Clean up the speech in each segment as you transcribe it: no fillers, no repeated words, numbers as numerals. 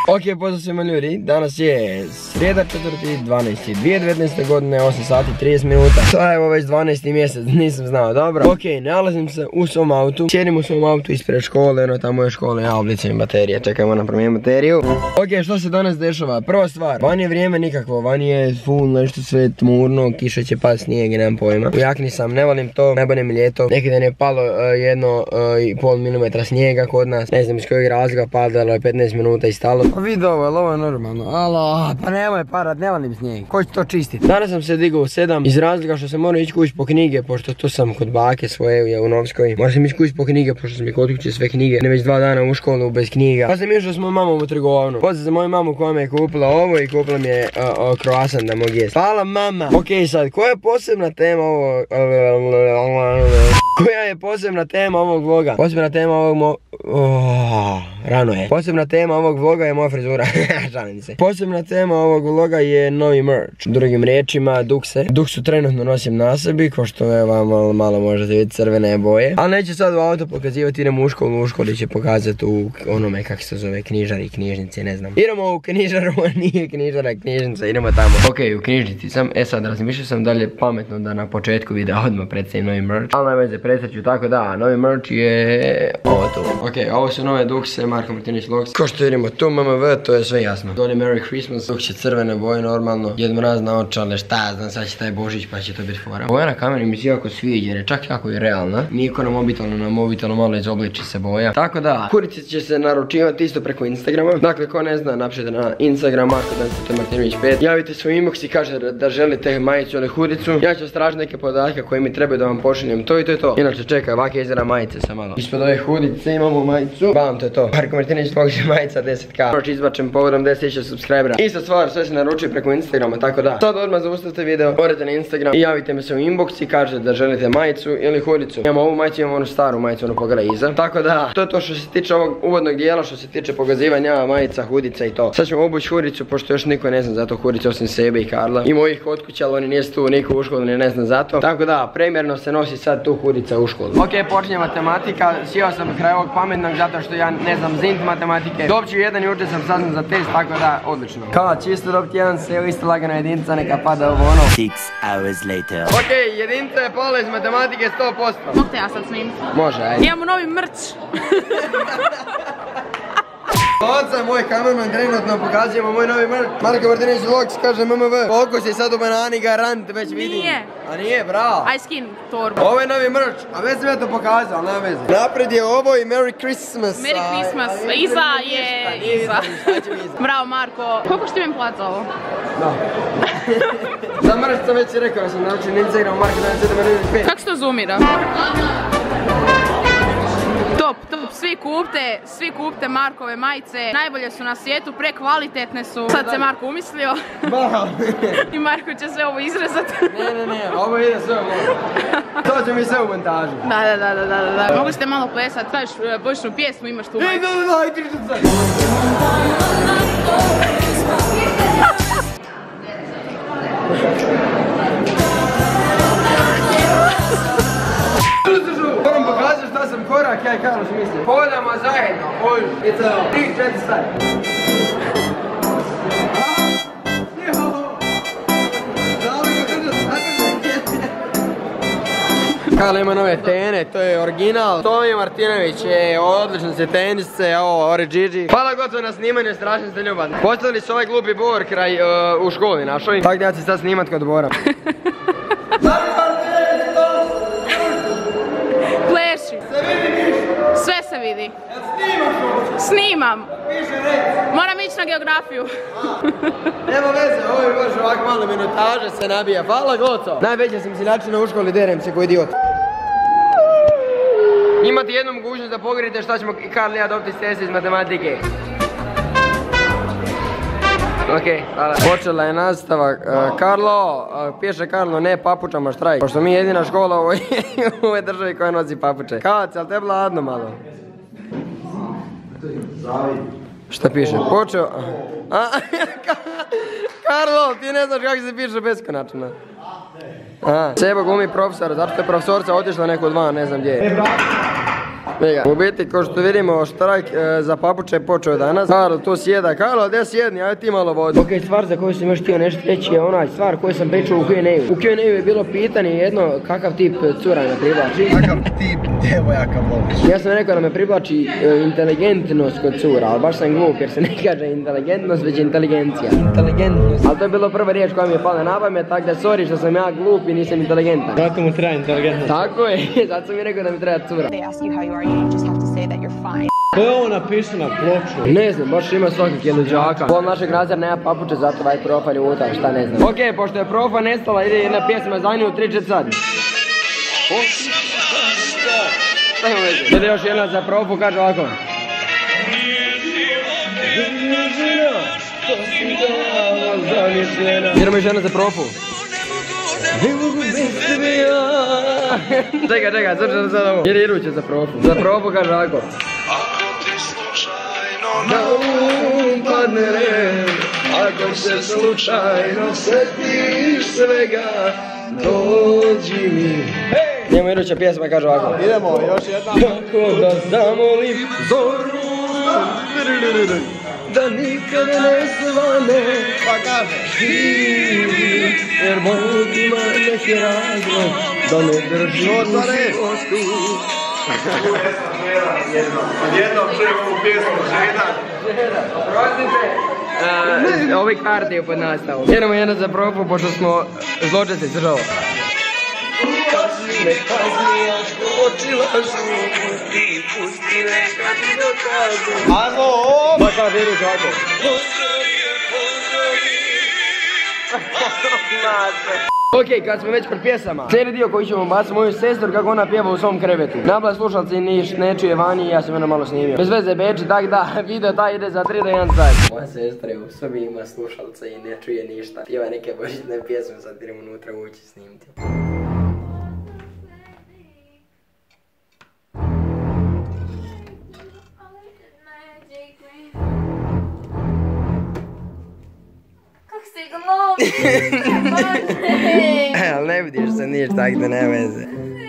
Ok, pozdrav svima ljudi, danas je srijeda 4.12.2019. godine, 8 sati 30 minuta. To je evo već 12. mjesec, nisam znao, dobro. Ok, nalazim se u svom autu, sjedim u svom autu ispred škole, no tamo je škola, ja oblicam baterije, čekajmo na promijeniti bateriju. Ok, što se danas dešava? Prva stvar, van je vrijeme nikakvo, van je full nešto sve tmurno, kiša će past, snijeg, nemam pojma. U jakni sam, ne volim to, ne bude mi ljeto. Neki dan je palo 1,5 mm snijega kod nas, ne znam iz kojeg razloga, padalo je 15 minuta i stalo. Pa vidi ovo, jel ovo je normalno? Alo, pa nemoj parat, ne volim snijeg. Ko će to čistiti? Danas sam se digao u 7 iz razloga što sam morao ići kući po knjige, pošto tu sam kod bake svoje u Novskoj. Morao sam ići kući po knjige, pošto sam mi kod kuće sve knjige. Ne već 2 dana u školu bez knjiga. Pa sam išao s mojom mamom u trgovinu. Pozdrav za moju mamu koja mi je kupila ovo i kupila mi je croissant da mogu jesti. Hvala mama. Ok, sad, koja je posebna tema ovo? Koja je posebna tema ovog vloga? Posebna tema ovog rano je. Posebna tema ovog vloga je moja frizura. Žalim se. Posebna tema ovog vloga je novi merch. Drugim riječima, dukse. Duksu trenutno nosim na sebi, ko što je vam malo možete vidjeti, crvene boje. Ali neće sad u auto pokazivati, idemo u školi će pokazati u onome kako se zove knjižari i knjižnici, ne znam. Idemo u knjižaru, nije knjižara, knjižnica, idemo tamo. Ok, u knjižnici sam, sad razmišljao sam da li je pametno da na početku videa odmah predstavim novi merch. Ali ne veze, predstavit tako da, novi merch je ovo tu. Ok, ovo su nove dukse, Marko Martinović Vlogs. Ko što vidimo tu MMV, to je sve jasno. Dolje Merry Christmas, dok će crvene boje normalno. Jedno razna očale, šta znam, sad će taj Božić pa će to biti fora. Ovo je na kameri mi se jako sviđa jer je čak jako i realna. Niko na mobitelu malo izobliči se boja. Tako da, kurice će se naručivati isto preko Instagrama. Dakle, ko ne zna, napišite na Instagram Marko Martinović 5. Javite svoj inbox i kaže da želite majicu ili huricu. Ja ću stražiti neke podatke koje mi trebaju da vam pošaljem. To i to je to. Inače čekaj, ovakve izgleda majice sam malo. Ispod ove hurice imamo majicu. Bam, to je to. Marko Martinović Vlogs je majica 10k. Proč izbačem povodom 10.000 subscribera. Ista stvar, sve se naručuje preko Instagrama, tako da. Sad odmah zaustavite video, odete na Instagram i javite mi se u inbox i kažete da želite majicu ili huricu. Imamo ovu majicu, imamo onu staru majicu, ono pogledaj iza. Tako da, to je to što se tiče ovog uvodnog dijela, što se tiče pokazivanja majica, hudica i to. Sad ćemo obući huricu, pošto još niko ne zna za to huricu osim sebe i Karla. I mojih kod kuća, ali oni nisu tu, niko u školu ne zna za to. Tako da, premjerno se nosi sad tu hurica u školu. Ok, počinje matematika. Sjeo sam kraj ovog pametnog zato što ja ne znam zint matematike. Dobću jedan, jučer sam saznam za test, tako da, odlično. Kao, čisto dobiti jedan, se evo isto lagana jedinica, neka pada ovo ono. 6 hours later. Ok, jedinica je pala iz matematike 100%. Mogu te ja sad snimiti? Može, ajde. Imamo novi mrč. Oca, moj kamerman, trenutno pokazujemo moj novi merch. Marko Martinović Vlogs kaže MMV. Fokus je sad u banani, garant, već vidim. Nije. A nije, bravo. Aj skin torbu. Ovo je novi merch, a već sam ja to pokazao, nema veze. Napred je ovo i Merry Christmas. Merry Christmas, iza je iza. Bravo Marko. Koliko što ti mi plati za ovo? Da. Za merch sam već rekao, sam naručio na Instagram Marko 9795. Kako se to zoomira? Top, svi kupte Markove majice, najbolje su na svijetu, prekvalitetne su. Sad se Marko umislio. I Marko će sve ovo izrezati. Ne, ovo ide sve u mogu. To će mi sve u montažu. Da. Mogli ste malo plesati, kažeš božićnu pjesmu, imaš tu majicu. Da, križu se. Moram pokazati šta sam korak, ja i Karlo su mislili. Hodamo zajedno, hođu, i to 3-4 stvari. Karlo ima nove tene, to je original. Tomi Martinović je odlično se tenisce, ovo Ori Gigi. Hvala gotovo na snimanju, strašno ste ljubavni. Postavili su ovaj glupi bor kraj u školi našoj. Tako da ja ću sad snimat kod Bora. Pleši. Sve se vidi. Snimam. Moram ići na geografiju. Nema veze, ovo je baš ovako malo minutaže se nabija. Hvala gotovo. Najveća sam siljačina u školi, derem se ko idiot. Imate jednu mogućnost da pogledate šta ćemo Karl i ja dobiti s testa iz matematike. Ok, hvala. Počela je nastava. Karlo, piše Karlo, ne papučama štrajk. Pošto mi je jedina škola u ovoj državi koja nosi papuče. Kavac, jel te ladno malo? Šta piše? Počeo... Karlo, ti ne znaš kako se piše beskonačno. Seba glumi profesora, zato što je profesorca otišla neko od van, ne znam gdje je. U biti, ko što vidimo, štrajk za papuče je počeo danas. Karlo tu sjeda. Karlo, gdje sjedni? Ajde ti malo vodi. Ok, stvar za koju sam još htio nešto reći je onaj stvar koju sam pričao u Q&A-u. U Q&A-u je bilo pitanje jedno kakav tip cura me privlači. Kakav tip djevojaka voliš? Ja sam rekao da me privlači inteligentnost kod cura, ali baš sam glup jer se ne kaže inteligentnost, već inteligencija. Inteligentnost. Ali to je bilo prva riječ koja mi je pala na pamet, tako da sorry što sam ja glup i nisam inteligentan. Zato mu treba inteligentnost. Tako je, zato sam mi rekao da mi treba cura. Ko je ovo napisao na ploču? Ne znam, baš ima svakak luđaka. Pol našeg razreda nema papuče, zato ovaj profa ljuta, šta ne znam. Ok, pošto je profa nestala, ide jedna pjesma za nju 3-4 sad. Šta ima veze? Ide još jedna za profu, kaže ovako. Idemo još jedna za profu. Čekaj, srčano sad ovo. Jer iruće za profu. Za profu kaže ovako. Na padne red, ako se slučajno setiš svega, dođi mi. Idemo iduća pjesma, kaže ovako. Idemo, još jedna. Kako da zamolim zoru, da nikada ne svane, Pa kaže. živi, jer Bog ima neki razlog, da ne drži u životu. Jednom čujem ovu pjesmu žena. Prostite, ovi karti je pod nastavom. Idemo jedno za profu, pošto smo zločesti s državom. Ne kazni, ja skočila žuti, pusti neka ti dokazu. Alo! Pa kaže, idu kako? Ok, kad smo već kod pjesama, cijeli dio koji ćemo baciti moju sestru kako ona pjeva u svom krevetu. Nabla slušalci ne čuje vani i ja sam jedno malo snimio. Bez veze beči, tak da, video taj ide za 3 do 1 sat. Moja sestra je u sobi, ima slušalce i ne čuje ništa. Pjeva neke božićne pjesme, sad idemo unutra ući snimiti. Ali ne vidiš se niš, tak da ne veze.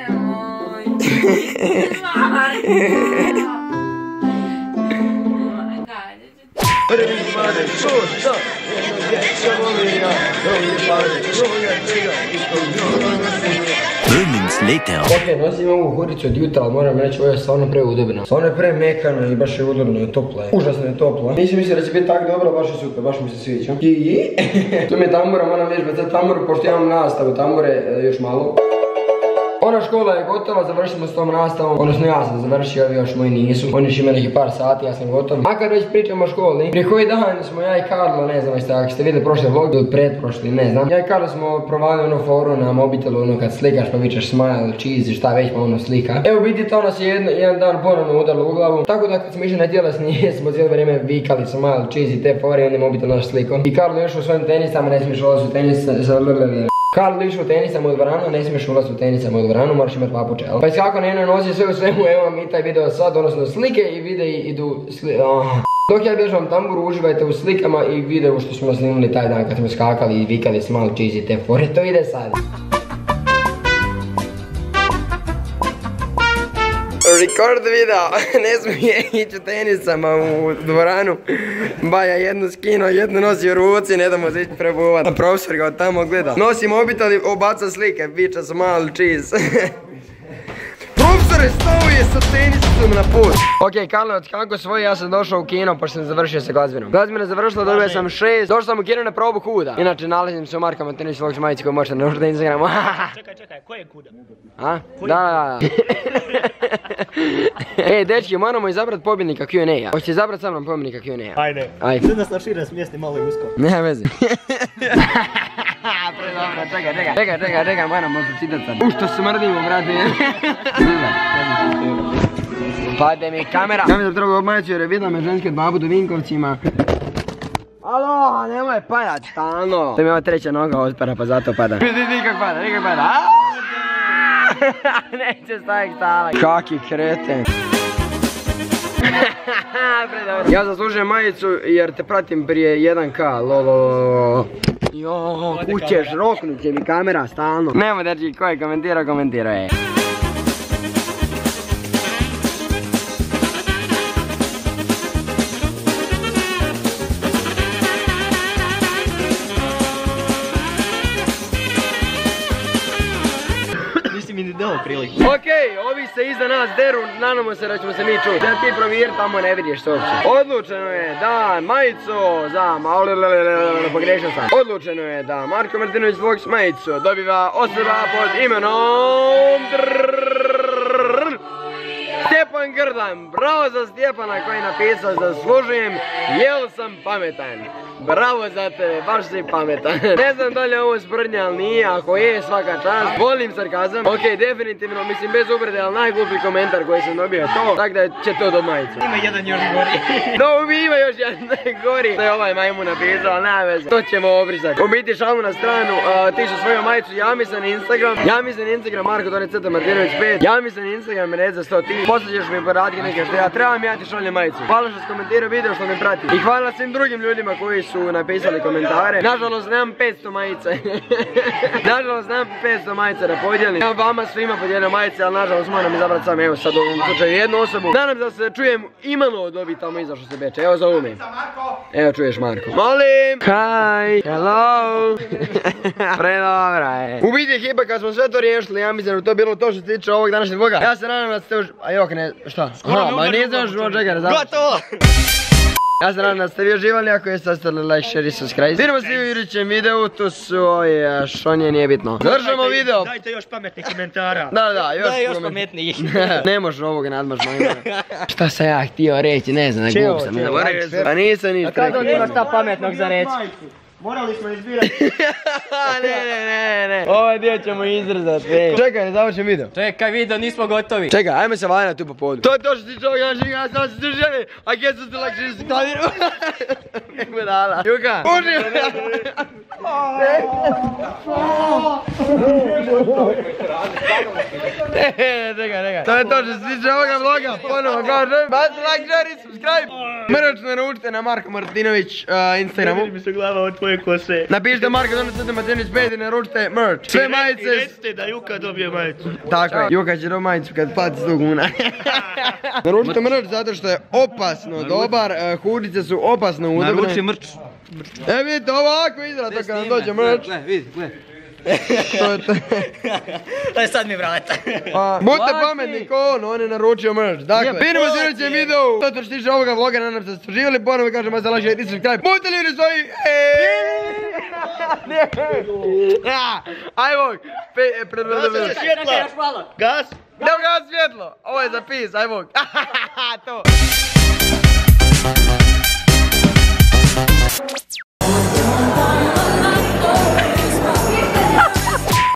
Ok, nosim ovu huricu od jutra, ali moram reći, ovo je stvarno preudobno. Stvarno je premekano i baš je udobno i toplo je. Užasno je toplo. Nisam mislio da će biti tako dobro, baš je super, baš mi se sviđa. Tu mi je tambura, moram reći za tamburu, pošto imam nastavu tambure još malo. Ona škola je gotova, završimo s tom nastavom, odnosno ja sam završio, ovi još moji nisu. Oni još ima nekih par sati, ja sam gotov. A kad već pričamo o školi, prije koji dan smo ja i Karlo, ne znam ako ste vidjeli prošli vlog ili pretprošli, ne znam. Ja i Karlo smo provali ono foru na mobitelu, ono kad slikaš pa vičeš smile, cheese, šta već pa ono slika. Evo vidite, to nas je jedan dan ponovno udarilo u glavu. Tako da kad smo išli na tjelesni, smo cijelo vrijeme vikali smile, cheese i te fore i on je mobitel naš slikom. I Karlo još u svojim tenisama, ne smiješ ulaziti u tenis, Karlo išao u tenisama u dvoranu, ne smiješ ulaziti u tenisama u dvoranu, moraš imati papuče, jel? Pa iskako na jednoj nosi sve u svemu, evo mi taj video sad, odnosno slike i videi idu Dok ja bježam tamburu, uživajte u slikama i videu što smo snimili taj dan kad smo skakali i vikali smile, cheese i te fore, to ide sad. Record video, ne smije ići u tenisama u dvoranu. Baja jednu skino, jednu nosi u ruci, ne damo se ići prebuvat. A profesor ga od tamo gleda. Nosi mobitel i obaca slike, bića smile, cheese. Profesore, stao je sa tenisicom na put. Ok, Karlo, od kako svoji, ja sam došao u kino, pošto sam završio sa glazbenom. Glazbena je završila, dobio sam 6. Došao sam u kino na probu Huda. Inače, nalazim se u Marka Martinović vlogs majici koju možete naručiti na Instagramu. Čekaj, ko je Huda? A? Da. Ej, dečki, moramo izabrati pobjednika Q&A. Hoćete izabrati sa mnom pobjednika Q&A? Ajde. Ajde. Sve nas na šire smjesti malo i usko. Nema veze. Predobro, čekaj, moramo pročitati sad. Što smrdimo, brate. Pade mi kamera. Ja mi da treba obmajaći jer je vidla me ženske babu do Vinkovcima. Alo, nemoj padat stalno. To mi je ova treća noga otpara pa zato pada. Nikak pada. Neće staviti stalak. Kaki kreten. Ja zaslužujem majicu jer te pratim prije 1K, lolololo. Joooo, kućeš, roknut će mi kamera stalno. Nemo dečki, ko je komentirao je. priliku. Okej, ovi se iza nas deru, nadamo se da ćemo se mi čuti. Da ti provjer, tamo ne vidiš se uopće. Odlučeno je da majicu za... Pogriješio sam. Odlučeno je da Marko Martinović Vlogs majicu dobiva osoba pod imenom... Stjepan Grdan, bravo za Stjepana koji je napisao zaslužujem, jel sam pametan. Bravo za tebe, baš si pametan. Ne znam da li je ovo sprdnja, ali nije, ako je svaka čast. Volim sarkazam. Ok, definitivno, mislim bez ubrede, ali najglupi komentar koji sam dobio je to. Tako da će to do majice. Ima jedan još gori. No, ima još jedan gori. To je ovaj majmun napisao, ali nema veze. To ćemo obrisati. U biti šalmu na stranu, ti su svoju majicu, javi se na Instagram. Javi se na Instagram, Marko_Martinović5. Javi se na Instagram, red za 100 ti. Poslije ćeš mi poraditi neke što ja trebam, ja ti šaljem majicu. Hvala što si komentirao video, što me prati. I hvala svim drugim ljudima koji su napisali komentare. Nažalost nemam 500 majica. Nažalost nemam 500 majica da podijelim. Ja vama svima podijelim majice, ali nažalost moram izabrati sam, evo sad u ovom slučaju jednu osobu. Nadam da se čujem imalo od ovih tamo iza što se beče. Evo zovu me. Evo čuješ Marko. Molim! Hi! Hello! Predobra je. U biti ekipa kad smo sve to riješili, ja mislim da to bilo to što se tiče ovog današnjeg vloga. Ja se nadam da ste još... A jok ne... Šta? Aha, ma nije znaš čekaj da završi. Gotovo! Ja se nadam da ste vi uživali, ako jeste ostavili like, share i subscribe. Vidimo se u idućem videu, tu su oje, šonje nije bitno. Završamo video. Dajte još pametnih komentara. Da, još pametnijih. Ne može ovog nadmažno. Šta sam ja htio reći, ne znam, glup sam. Pa nisam ništa rekao. Kada on ima šta pametnog za reći? Morali smo izbirati. Ne. Ovaj dio ćemo izrezati. Čekaj, ne završim video. Čekaj video, nismo gotovi. Čekaj, ajme se valjati tu po podu. To je to što ti čovjek naših, ja sam se držali. A gdje su te lakše što klaviru? Nego dala. Juka. Uži. Čekaj. To je to što se tiče ovoga vloga. Ponovo kažem. Basta like, share i subscribe. Mrč naručite na Marko Martinović Instagramu. Mi se glava od tvoje kose. Napišite Marko_Martinović5 i naručite merch. Sve majice. I recite da Juka dobije majicu. Tako je. Juka će dobiti majicu kad plati 100 kuna. Naručite merch zato što je opasno dobar. Hudice su opasno udobne. Naruči merch. Vidite ovako izgleda to kad nam dođe merch. Vidi. To je to. Daj sad mi vrata. Budite pametni ko on je naručio merch. Dakle, vidimo se u sljedećem videu. To što se tiče ovoga vloga, nadam se da ste uživali. Ponovo kažem, vas like i subscribe. Budite ljudi svoji. Ajmo. Svjetlo. Gas. Evo gas svjetlo. Ovo je za pis, ajmo. To.